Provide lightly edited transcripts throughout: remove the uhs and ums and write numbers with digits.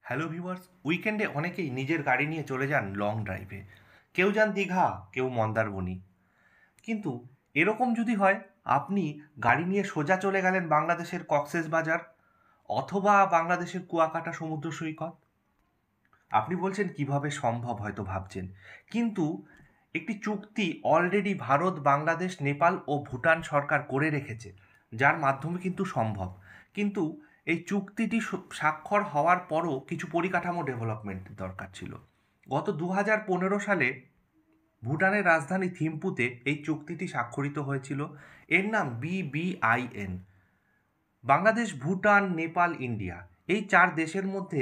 Hello viewers, উইকেন্ডে অনেকেই নিজের গাড়ি নিয়ে চলে যান লং ড্রাইভে। কেউ যান দীঘা, কেউ মন্দারমণি। কিন্তু এরকম যদি হয়, আপনি গাড়ি নিয়ে সোজা চলে গেলেন বাংলাদেশের কক্সেস বাজার অথবা বাংলাদেশের কুয়াকাটা সমুদ্র সৈকত। আপনি বলছেন কিভাবে সম্ভব, হয়তো ভাবছেন। কিন্তু একটি চুক্তি অলরেডি ভারত, বাংলাদেশ, নেপাল ও ভুটান সরকার করে রেখেছে, যার মাধ্যমে কিন্তু সম্ভব। কিন্তু এই চুক্তিটি স্বাক্ষর হওয়ার পরও কিছু পরিকাঠামো ডেভেলপমেন্ট দরকার ছিল। গত 2015 সালে ভুটানের রাজধানী থিম্পুতে এই চুক্তিটি স্বাক্ষরিত হয়েছিল। এর নাম BBIN। বাংলাদেশ, ভুটান, নেপাল, ইন্ডিয়া, এই 4 দেশের মধ্যে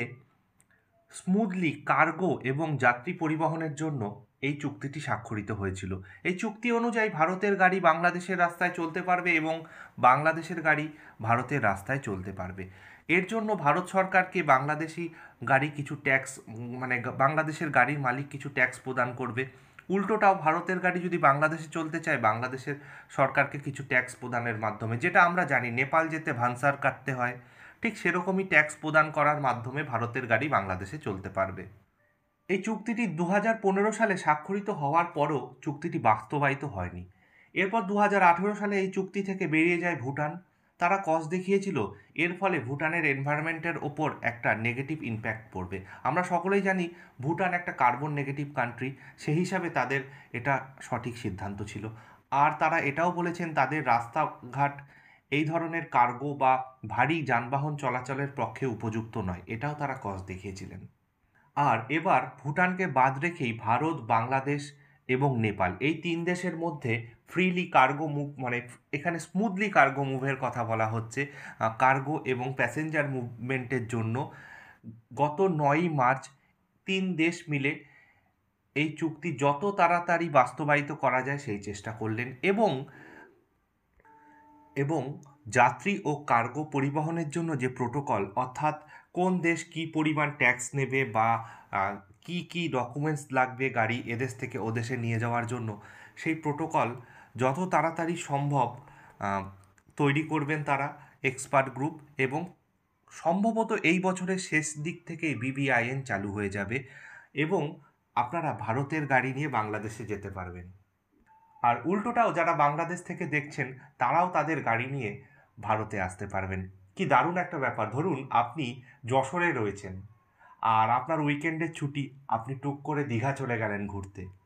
স্মুথলি কার্গো এবং যাত্রী পরিবহনের জন্য এই চুক্তিটি স্বাক্ষরিত হয়েছিল। এই চুক্তি অনুযায়ী ভারতের গাড়ি বাংলাদেশের রাস্তায় চলতে পারবে এবং বাংলাদেশের গাড়ি ভারতের রাস্তায় চলতে পারবে। এর জন্য ভারত সরকারকে বাংলাদেশি গাড়ি কিছু ট্যাক্স, বাংলাদেশের গাড়ির মালিক কিছু ট্যাক্স প্রদান করবে। উল্টোটাও ভারতের গাড়ি যদি বাংলাদেশে চলতে চায়, বাংলাদেশের সরকারকে কিছু ট্যাক্স প্রদানের মাধ্যমে, যেটা আমরা জানি নেপাল যেতে ভানসার কাটতে হয়, ঠিক সেরকমই ট্যাক্স প্রদান করার মাধ্যমে ভারতের গাড়ি বাংলাদেশে চলতে পারবে। এই চুক্তিটি 2015 সালে স্বাক্ষরিত হওয়ার পরও চুক্তিটি বাস্তবায়িত হয়নি। এরপর 2018 সালে এই চুক্তি থেকে বেরিয়ে যায় ভুটান। তারা কজ দেখিয়েছিল, এর ফলে ভুটানের এনভায়রনমেন্টের ওপর একটা নেগেটিভ ইম্প্যাক্ট পড়বে। আমরা সকলেই জানি ভুটান একটা কার্বন নেগেটিভ কান্ট্রি, সেই হিসাবে তাদের এটা সঠিক সিদ্ধান্ত ছিল। আর তারা এটাও বলেছেন তাদের রাস্তাঘাট এই ধরনের কার্গো বা ভারী যানবাহন চলাচলের পক্ষে উপযুক্ত নয়, এটাও তারা কজ দেখিয়েছিলেন। আর এবার ভুটানকে বাদ রেখেই ভারত, বাংলাদেশ এবং নেপাল, এই 3 দেশের মধ্যে ফ্রিলি কার্গো মুভ, মানে এখানে স্মুথলি কার্গো মুভের কথা বলা হচ্ছে। কার্গো এবং প্যাসেঞ্জার মুভমেন্টের জন্য গত 9ই মার্চ 3 দেশ মিলে এই চুক্তি যত তাড়াতাড়ি বাস্তবায়িত করা যায় সেই চেষ্টা করলেন। এবং যাত্রী ও কার্গো পরিবহনের জন্য যে প্রোটোকল, অর্থাৎ কোন দেশ কী পরিমাণ ট্যাক্স নেবে বা কি কি ডকুমেন্টস লাগবে গাড়ি এদেশ থেকে ওদেশে নিয়ে যাওয়ার জন্য, সেই প্রোটোকল যত তাড়াতাড়ি সম্ভব তৈরি করবেন তারা এক্সপার্ট গ্রুপ। এবং সম্ভবত এই বছরের শেষ দিক থেকেই BBIN চালু হয়ে যাবে এবং আপনারা ভারতের গাড়ি নিয়ে বাংলাদেশে যেতে পারবেন। আর উল্টোটাও যারা বাংলাদেশ থেকে দেখছেন, তারাও তাদের গাড়ি নিয়ে ভারতে আসতে পারবেন। কি দারুণ একটা ব্যাপার! ধরুন আপনি যশোরে রয়েছেন আর আপনার উইকেন্ডের ছুটি, আপনি টুক করে দীঘা চলে গেলেন ঘুরতে।